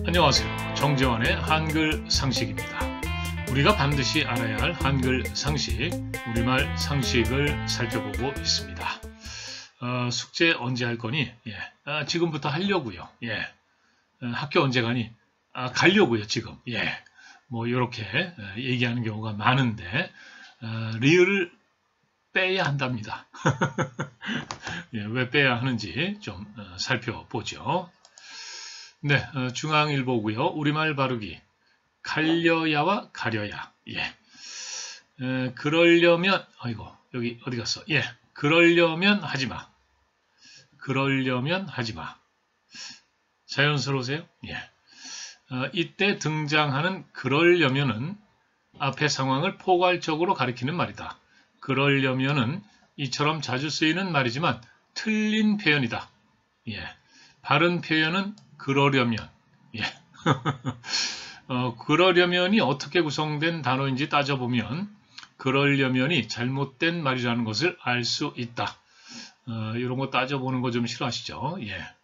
안녕하세요. 정재환의 한글 상식입니다. 우리가 반드시 알아야 할 한글 상식, 우리말 상식을 살펴보고 있습니다. 숙제 언제 할 거니? 지금부터 하려고요. 학교 언제 가니? 가려고요, 지금. 뭐 이렇게 얘기하는 경우가 많은데 리을을 빼야 한답니다. 왜 빼야 하는지 좀 살펴보죠. 네, 중앙일보고요. 우리말 바르기. 갈려야와 가려야. 그러려면, 아이고, 여기 어디 갔어? 그러려면 하지마. 그러려면 하지마. 자연스러우세요? 이때 등장하는 그러려면은 앞의 상황을 포괄적으로 가리키는 말이다. 그러려면은 이처럼 자주 쓰이는 말이지만 틀린 표현이다. 바른 표현은 그러려면. 그러려면이 어떻게 구성된 단어인지 따져보면 그러려면이 잘못된 말이라는 것을 알 수 있다. 이런 거 따져보는 거 좀 싫어하시죠?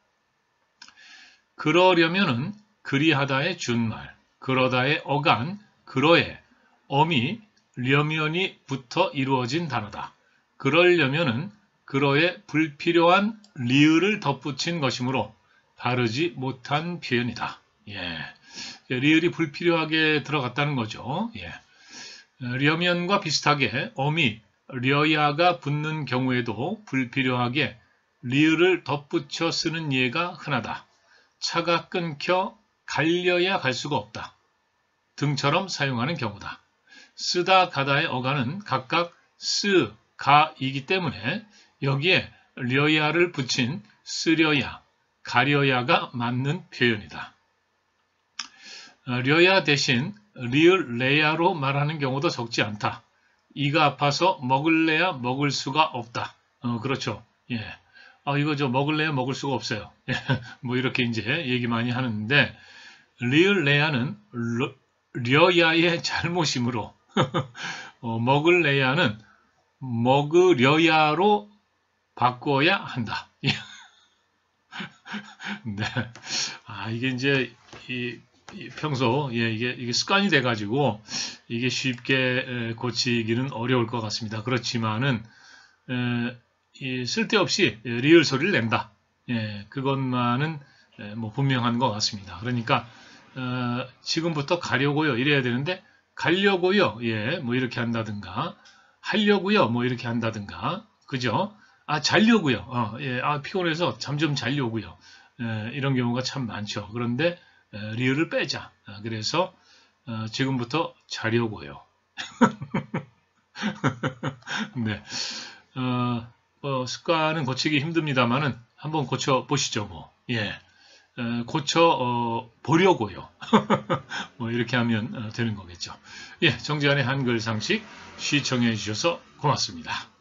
그러려면은 그리하다의 준말, 그러다의 어간, 그러에 어미, 려면이 붙어 이루어진 단어다. 그러려면은 그러에 불필요한 리을을 덧붙인 것이므로 바르지 못한 표현이다. 리을이 불필요하게 들어갔다는 거죠. 려면과 비슷하게 어미, 려야가 붙는 경우에도 불필요하게 리을을 덧붙여 쓰는 예가 흔하다. 차가 끊겨 갈려야 갈 수가 없다 등처럼 사용하는 경우다. 쓰다 가다의 어간은 각각 쓰, 가이기 때문에 여기에 려야를 붙인 쓰려야, 가려야가 맞는 표현이다. 려야 대신 리을 레야로 말하는 경우도 적지 않다. 이가 아파서 먹을래야 먹을 수가 없다. 그렇죠. 이거 저 먹을래야 먹을 수가 없어요. 뭐 이렇게 이제 얘기 많이 하는데 리을 레야는 려야의 잘못이므로 먹을래야는 먹으려야로 바꿔야 한다. 네. 이게 이제 평소 이게 습관이 돼가지고 이게 쉽게 고치기는 어려울 것 같습니다. 그렇지만은 쓸데없이 리을 소리를 낸다. 그것만은 뭐 분명한 것 같습니다. 그러니까 지금부터 가려고요 이래야 되는데 가려고요 뭐 이렇게 한다든가 하려고요 뭐 이렇게 한다든가 그죠? 자려고요. 피곤해서 잠 좀 자려고요. 이런 경우가 참 많죠. 그런데 리을을 빼자. 그래서 지금부터 자려고요. 네. 습관은 고치기 힘듭니다만은 한번 고쳐 보시죠. 뭐. 고쳐 보려고요. 뭐 이렇게 하면 되는 거겠죠. 정재환의 한글 상식 시청해 주셔서 고맙습니다.